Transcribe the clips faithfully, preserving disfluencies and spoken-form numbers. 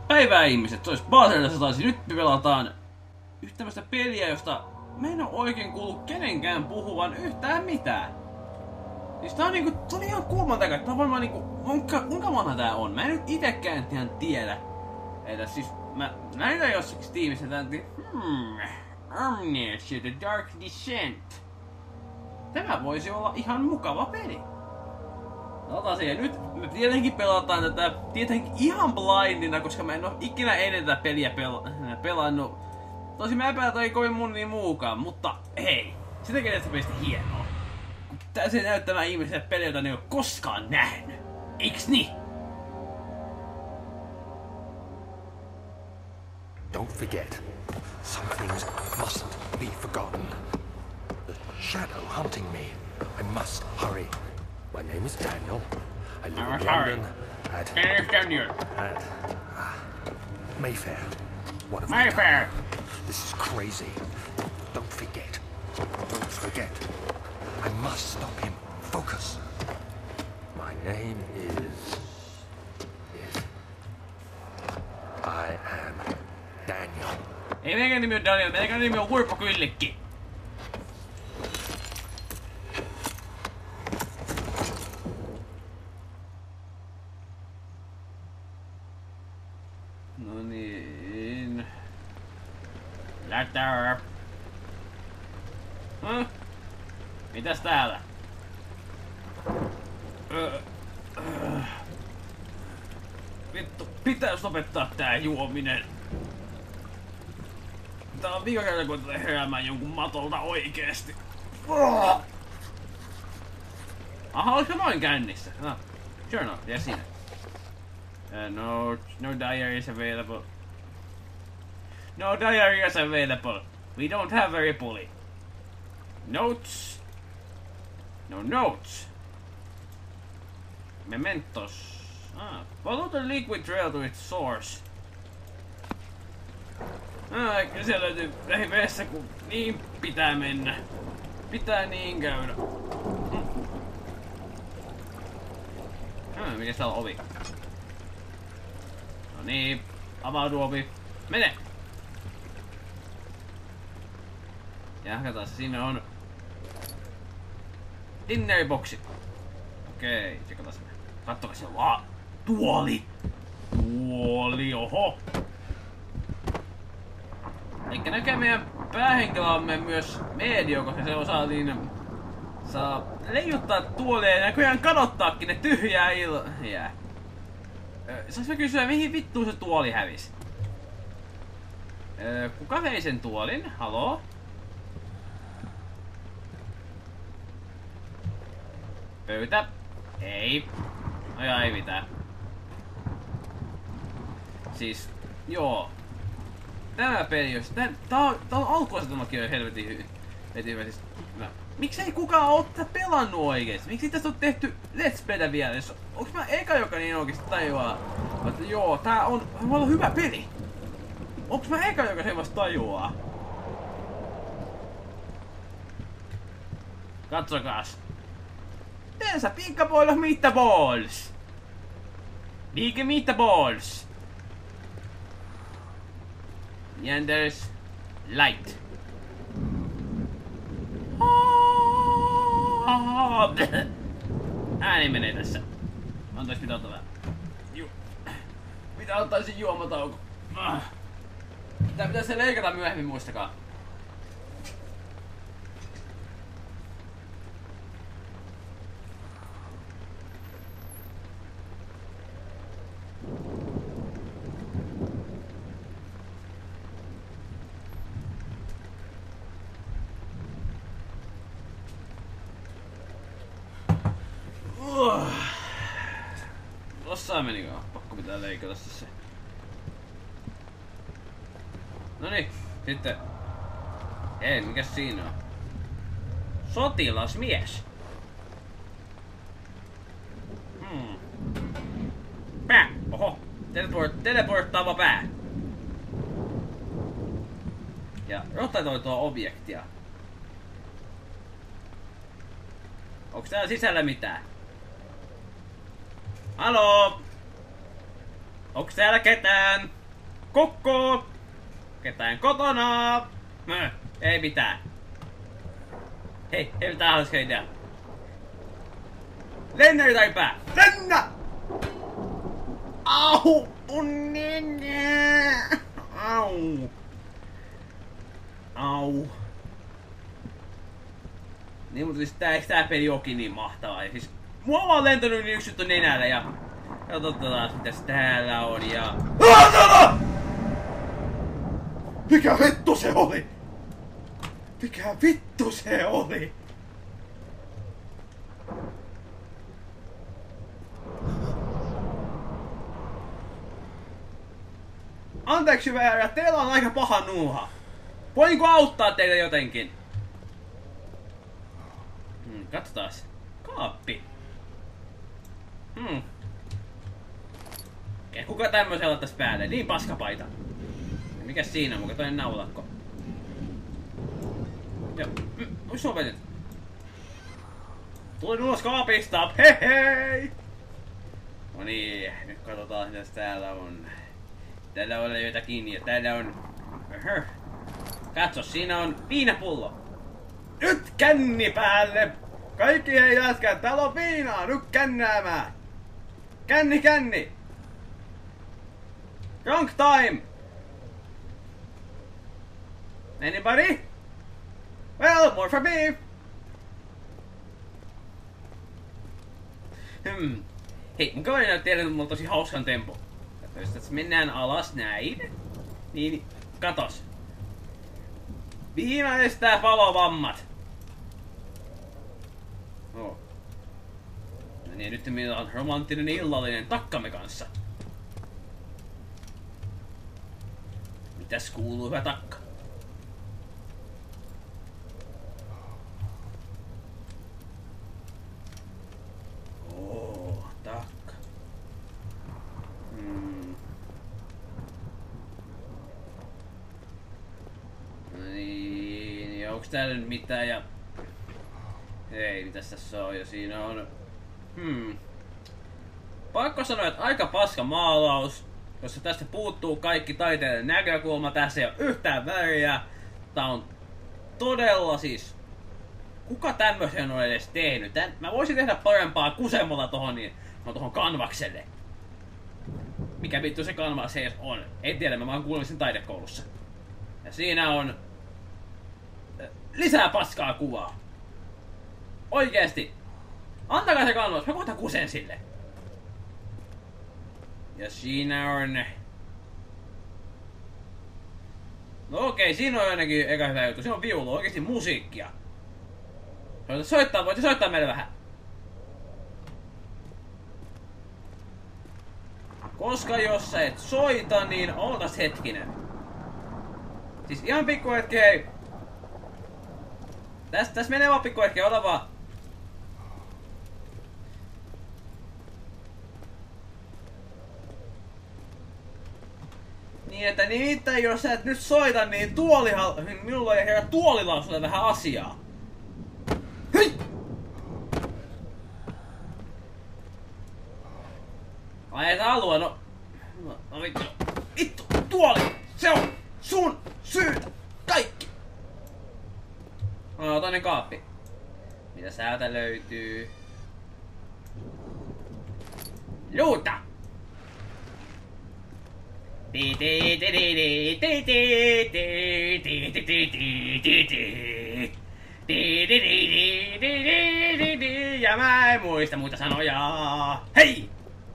Päivää ihmiset, se olisi Baselilla sataisi. Nyt me pelataan yhtä tämmöistä peliä, josta mä en oo oikein kuullut kenenkään puhuvan yhtään mitään. Siis tää on niinku, tää on ihan kuuman takaa, tää on varmaan niinku, kuinka, kuinka vanha tää on? Mä en nyt itekään ihan tiedä. Että siis, mä näin tää jossakin Steamissa, tää on hmm, Amnesia, The Dark Descent. Tämä voisi olla ihan mukava peli. Otan siihen. Nyt me tietenkin pelataan tätä tietenkin ihan blindina, koska mä en oo ikinä ennen tätä peliä pel- pelannut. Tosi mä epäilen, että ei kovin mun niin muukaan, mutta hei, sitä tekee tästä pelistä hienoa. Täysin näyttämään ihmisille peliä, jota ne ei oo koskaan nähnyt. Eiks niin? Don't forget, some things mustn't be forgotten. The shadow hunting me. I must hurry. My name is Daniel. I live in London at, Daniel. at uh, Mayfair. What have Mayfair. I done? This is crazy. Don't forget. Don't forget. I must stop him. Focus. My name is... is... I am Daniel. Ei meidän nimi on Daniel, meidän nimi on Urpo Kyllikki. No niin. Letter. Huh? Mitäs täällä? Öö, öö. Vittu, pitäis lopettaa tää juominen. Tää on viika kerta, kun tulee heräämään jonkun matolta oikeesti. Oh! Aha, olisiko noin kännissä? No, sure enough, yes siinä. Uh, no, no diary is available. No diary is available. We don't have a Ripley. Notes. No notes. Mementos. Ah, follow the liquid trail to its source. Ah, kyllä siellä löytyy lähiveessä, kun niin pitää mennä. Pitää niin käydä. Mm. Ah, mikä täällä on ovi? No niin, avaudu ovi. Mene! Ja katsotaan, siinä on dinneriboksi. Okei, tsekataan sinne. Katsokaa, siellä vaan tuoli. Tuoli, oho. Eikä näkee meidän päähenkilömme myös medio, koska se osaa niin saa leijuttaa tuolia ja näköjään kadottaakin ne tyhjää il... Jää. Saanko mä kysyä, mihin vittuun se tuoli hävisi? Öö, kuka vei sen tuolin? Haloo? Pöytä? Ei. No ja ei mitään. Siis, joo. Tämä peli, jos tää, tää on, tää on alkuasetelmakin jo helvetin hyvin. Hyvä, siis, no. Miksei kukaan oo tätä pelannut oikeesti? Miksi tästä on tehty Let's Playtä vielä? Jos, onks mä eka, joka niin oikeesti tajuaa, että joo, tää on, voi olla hyvä peli? Onks mä eka, joka sen vasta tajuaa? Katsokaas. Tensa picka boil of meatballs. Big meatballs. And there's light. Ääni menee tässä. Antais pitää ottaa vähän. Ju. Pitää ottaa sen juomatauko. Tää pitää se leikata myöhemmin, muistakaa. Tossa menikö? Pakko pitää leikata se. Noniin, sitten. Ei, mikäs siinä on? Sotilasmies. Hmm. Pää! Oho! Teleport, teleporttaava pää. Ja rotatoitua objektia. Onks täällä sisällä mitään? Haloo? Onks täällä ketään? Kukku! Ketään kotona? Nö, ei mitään. Hei, ei mitään hauska idea. Lennä jotain pää! Lennä! Au! Unnenä! Au! Au! Niin, mutta siis tää, tää peli onkin niin mahtavaa. Ja siis mua on vaan lentänyt niin yksi juttu nenällä ja... Katsotaan mitäs täällä on ja... Aatana! Mikä vittu se oli? Mikä vittu se oli? Anteeksi väärä, teillä on aika paha nuuha. Voinko auttaa teitä jotenkin? Hmm, katsotaas. Kaappi. Hmm. Okei, kuka tämmöisen laittaisi päälle? Niin paskapaita. Mikäs siinä on? Muka toinen naulakko. Joo. Mm, ois sopetit? Tulin ulos kaapista. Hei hei! No niin, nyt katsotaan mitäs täällä on. Täällä on jotakin ja täällä on... Öhö. Katso, siinä on viinapullo. Nyt känni päälle! Kaikki hei jätkät, täällä on viinaa! Nyt kännäämään! Känni, känni! Drunk time! Anybody? Well, more for me! Hmm. Hei, mun kaveri näytti teille, että mulla on tosi hauskan tempo. Jos mennään alas näin, niin katos. Viina estää palovammat. Oh. No niin, nyt meillä on romanttinen illallinen takkamme kanssa. Mitäs kuuluu, hyvä takka? Oh, takka. Hmm. No niin, ja onks täällä nyt mitään ja... Ei, mitäs tässä on, ja siinä on... Hmm. Pakko sanoa, että aika paska maalaus, koska tästä puuttuu kaikki taiteiden näkökulma, tässä ei ole yhtään väriä. Tää on todella siis... Kuka tämmöisen on edes tehnyt? Tän, mä voisin tehdä parempaa kusemalla tohon, niin, no tohon kanvakselle. Mikä vittu se kanvas edes on? En tiedä, mä vaan kuulin sen taidekoulussa. Ja siinä on... Lisää paskaa kuvaa. Oikeesti. Antakaa se kanvas, mä kohta kusen sille. Ja siinä on... No okei, siinä on ainakin eka hyvä juttu. Siinä on viulu, oikeesti musiikkia. Voit soittaa, voit soittaa meille vähän. Koska jos sä et soita, niin ootas hetkinen. Siis ihan pikku hetki, hei. Täs, täs menee vaan pikku hetki, ota vaan. Niin että nimittäin jos sä et nyt soita, niin tuolihan, minulla ei herra tuolilla on sulle vähän asiaa. Hei! Ai et halua, no... No vittu, vittu, tuoli! Se on sun syytä! Kaikki! No, toinen kaappi. Mitä täältä löytyy? Luuta! Ja mä en muista muita sanoja. Hei!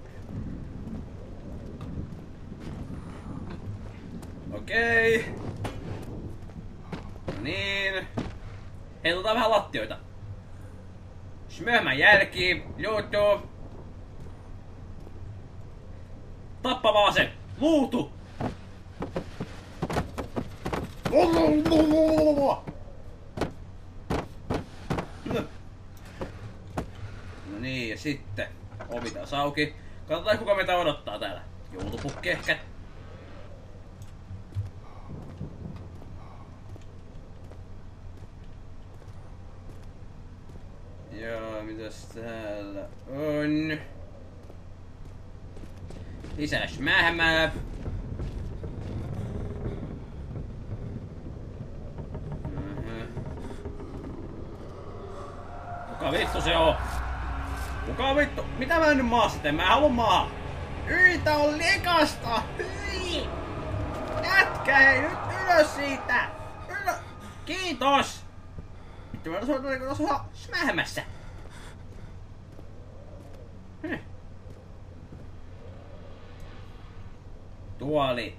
Okei. No niin. Heilutaan vähän lattioita. Smöhmän jälki. Juttu. Tappava ase. Luutu. No niin, ja sitten ovi taas auki. Katsotaan kuka meitä odottaa täällä. Joulupukki ehkä. Joo, mitäs täällä on? Lisää schmähmää. Kuka vittu se on? Kuka vittu? Mitä mä nyt maa sitten? Mä haluan maa. Yritä on likasta! Hyi! Jätkä, hei nyt ylös siitä! Ylös! Kiitos! Vittu mä oon tuossa smähmässä. Hm. Tuoli.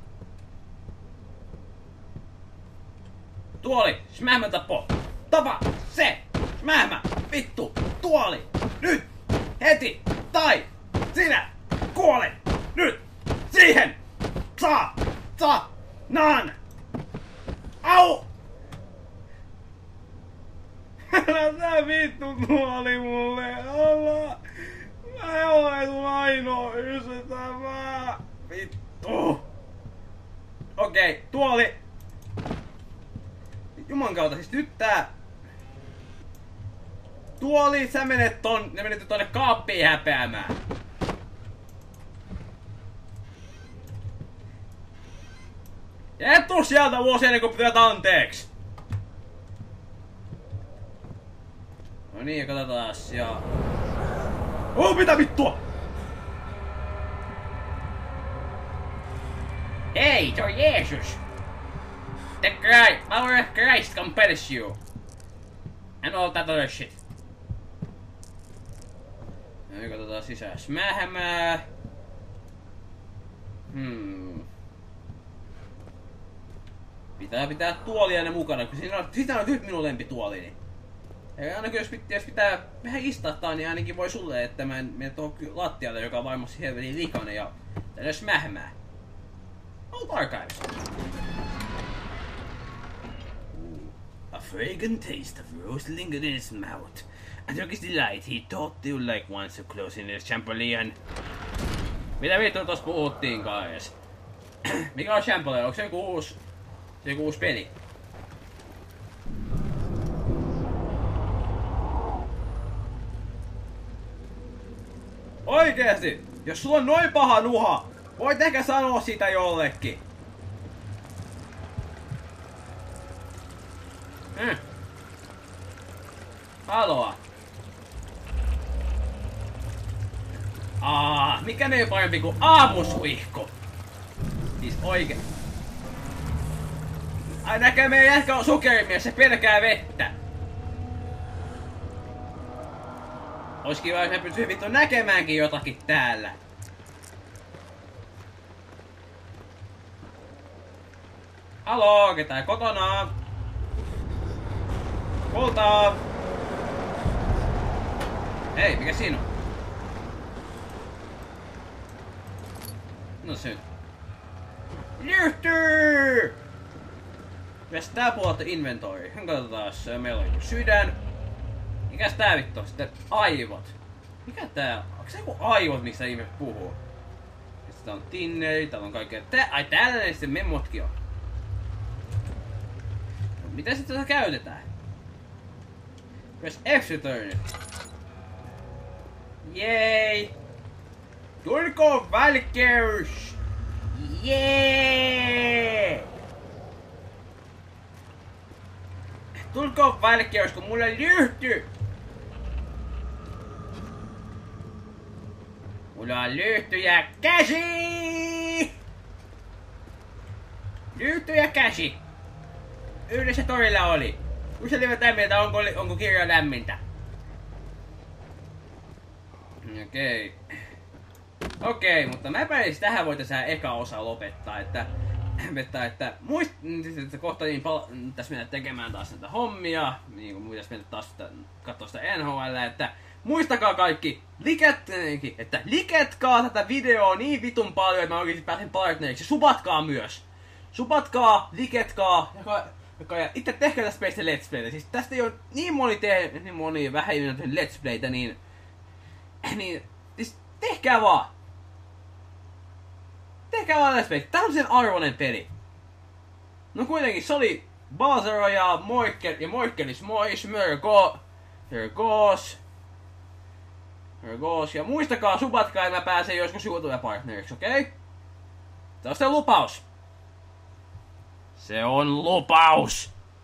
Tuoli! Smähmä tappo! Tapa! Se! Smähmä! Vittu! Tuoli! Nyt! Heti! Tai! Sinä! Kuole! Nyt! Siihen! Saa! Saa! Naan! Au! Älä sä vittu tuoli mulle! Alla! Mä olen sun ainoa ystävä! Vittu! Okei, okay, tuoli! Juman kautta, siis nyt tää... Tuoli, sä menet ton... Ne menet tonne kaappiin häpeämään. Ja et tuu sieltä vuosi ennen kuin pidät anteeksi! No niin, katsotaas ja... Oh, mitä vittua! Hei, se on Jeesus! The Christ, our Christ compels you! And all that other shit. No niin, katsotaan sisään. Smähämää! Hmm... Pitää pitää tuolia ne mukana, kun siinä on, siinä on nyt minun lempituolini. Ja ainakin jos pitää, jos pitää vähän istahtaa, niin ainakin voi sulle, että mä en mene tuohon lattialle, joka on varmasti helvetin likainen ja tänne smähmää. Old Archives. A fragrant taste of rose lingered in his mouth. And took his delight, he thought you like one so close in his Chamberlain. Mitä vittu tossa puhuttiinkaan edes? Mikä on Chamberlain? Onko se joku uusi, joku uusi peli? Oikeesti! Jos sulla on noin paha nuha, voit ehkä sanoa sitä jollekin. Hmm. Haloa. Aa, mikä ne parempi kuin aamusuihku? Siis oike. Ai näkee meidän jätkä on sokerimies, se pelkää vettä. Ois kiva, jos mä pystyisin vittu näkemäänkin jotakin täällä. Haloo, ketään kotona? Kultaa! Hei, mikä siinä on? No se... Lyhtyy! Mikäs tää puolta inventory? Katsotaan, meillä on sydän. Mikäs tää vittu on? Sitten aivot. Mikä tää? Onko se joku aivot, mistä ihmiset puhuu? Sitten tää on tinneri, täällä on kaikkea. Tää, ai tällainen sitten memotkin on. No, mitä sitten tätä käytetään? Press F return. Jei! Tulko Valkyrs! Jee! Tulko Valkyrs, kun mulla lyhty! Mulla on lyhty ja käsi! Lyhty ja käsi! Yhdessä torilla oli. Kyselimme lämmintä, onko, onko kirja lämmintä. Okei. Okei, mutta mä pääsin tähän voitaisiin eka osa lopettaa, että... Että, että muist... Että kohta niin pal... tässä mennä tekemään taas näitä hommia. Niin kuin muitais mennä taas katsoa sitä N H L, että... Muistakaa kaikki, liket, että liketkaa tätä videoa niin vitun paljon, että mä oikeesti pääsen partneriksi. Subatkaa myös. Subatkaa, liketkaa, joka... Ja itse tehkää tästä peistä Let's Playtä. Siis tästä ei ole niin moni tehnyt, niin moni vähän ei Let's Playtä, niin... Niin... Siis tehkää vaan! Tehkää vaan Let's Playtä. Tää on sen arvoinen peli. No kuitenkin, se oli Balzaro ja Moikkel, ja Moikkelis Mois, Mörgo... Mörgos... Mörgos, ja muistakaa subatkaa, että mä pääsen joskus YouTuber-partneriksi, okei? Okay? Se on sitten lupaus. Se on lupaus!